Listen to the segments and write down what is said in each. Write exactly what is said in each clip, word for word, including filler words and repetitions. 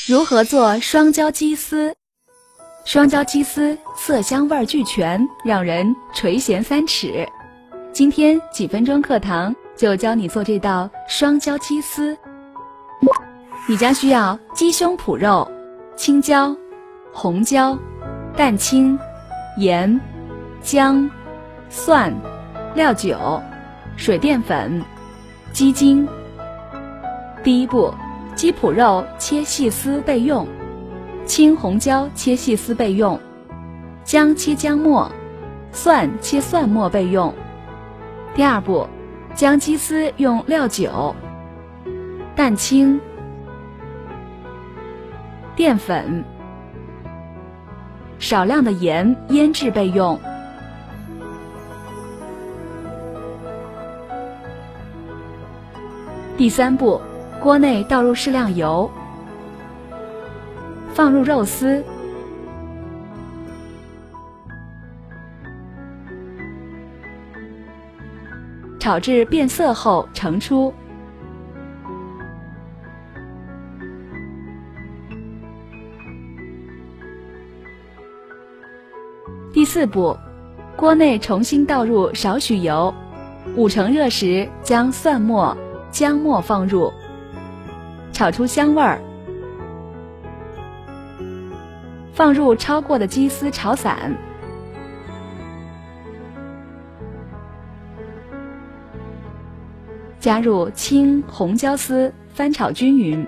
如何做双椒鸡丝？双椒鸡丝色香味俱全，让人垂涎三尺。今天几分钟课堂就教你做这道双椒鸡丝。你将需要鸡胸脯肉、青椒、红椒、蛋清、盐、姜、蒜、料酒、水淀粉、鸡精。第一步，鸡脯肉切细丝备用，青红椒切细丝备用，姜切姜末，蒜切蒜末备用。第二步，将鸡丝用料酒、蛋清、淀粉、少量的盐腌制备用。第三步，锅内倒入适量油，放入肉丝，炒至变色后盛出。第四步，锅内重新倒入少许油，五成热时将蒜末、姜末放入，炒出香味儿，放入焯过的鸡丝炒散，加入青红椒丝翻炒均匀。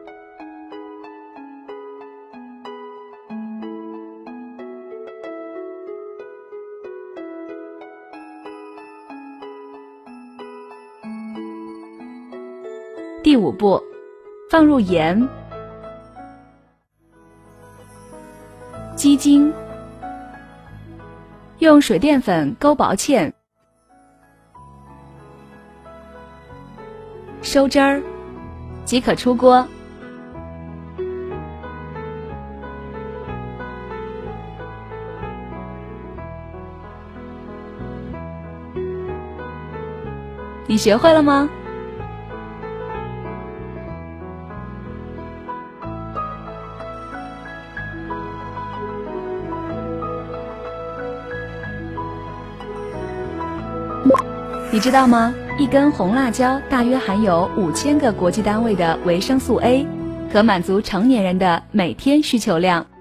第五步，放入盐、鸡精，用水淀粉勾薄芡，收汁儿，即可出锅。你学会了吗？你知道吗？一根红辣椒大约含有五千个国际单位的维生素 A， 可满足成年人的每天需求量。